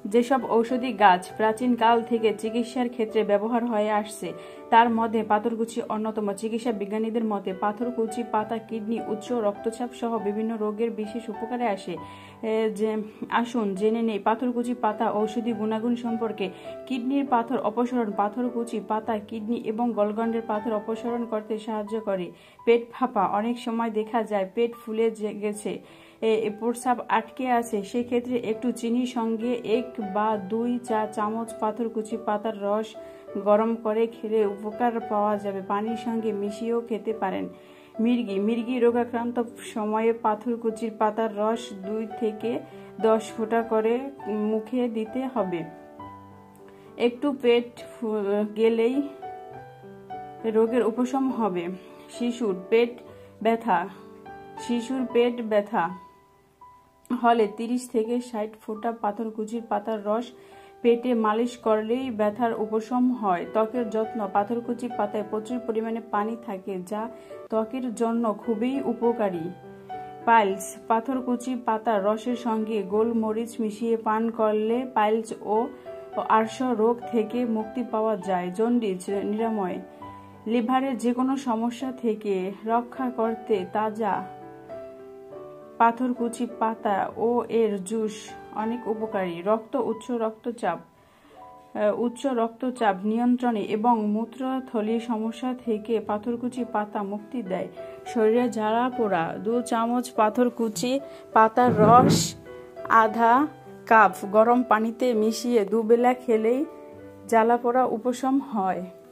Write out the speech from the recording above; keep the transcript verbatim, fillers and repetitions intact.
যেসব ঔষধি গাছ প্রাচীনকাল থেকে চিকিৎসার ক্ষেত্রে ব্যবহার হয়ে আসছে তার মধ্যে পাথরকুচি অন্যতম। চিকিৎসা বিজ্ঞানীদের মতে পাথরকুচি পাতা কিডনি, উচ্চ রক্তচাপ সহ বিভিন্ন রোগের বিশেষ উপকারে আসে। যে আসুন জেনে নেই পাথরকুচি পাতা ঔষধি গুণাগুণ সম্পর্কে। কিডনির পাথর অপসারণ। পাথরকুচি পাতা কিডনি এবং গলগণ্ডের পাথর অপসারণ করতে সাহায্য করে। পেট ফাঁপা। অনেক সময় দেখা যায় পেট ফুলে গেছে, প্রস্রাব আটকে আছে, সেক্ষেত্রে একটু চিনির সঙ্গে এক বা দুই চা চামচ পাথরকুচি পাতার রস গরম করে খেলে উপকার পাওয়া যাবে। পানির সঙ্গে মিশিয়েও খেতে পারেন। মির্গি। মির্গি রোগাক্রান্ত সময়ে পাথরকুচির পাতার রস দুই থেকে দশ ফোঁটা করে মুখে দিতে হবে। একটু পেট গেলেই রোগের উপশম হবে। শিশুর পেট ব্যথা। শিশুর পেট ব্যথা হলে তিরিশ থেকে ষাট ফোঁটা পাথরকুচির পাতার রস পেটে মালিশ করলেই ব্যথার উপশম হয়। ত্বকের যত্ন। পাথরকুচি পাতায় প্রচুর পরিমাণে পানি থাকে যা ত্বকের জন্য খুবই উপকারী। পাইলস। পাথরকুচি পাতার রসের সঙ্গে গোলমরিচ মিশিয়ে পান করলে পাইলস ও আর্শ রোগ থেকে মুক্তি পাওয়া যায়। জন্ডিস নিরাময়। লিভারের যে কোনো সমস্যা থেকে রক্ষা করতে তাজা পাথরকুচি পাতা ও এর জুস অনেক উপকারী। রক্ত উচ্চ রক্তচাপ। উচ্চ রক্তচাপ নিয়ন্ত্রণে এবং মূত্রথলির সমস্যা থেকে পাথরকুচি পাতা মুক্তি দেয়। শরীরে জ্বালা পোড়া। দু চামচ পাথরকুচি পাতার রস আধা কাপ গরম পানিতে মিশিয়ে দুবেলা খেলেই জ্বালা পোড়া উপশম হয়।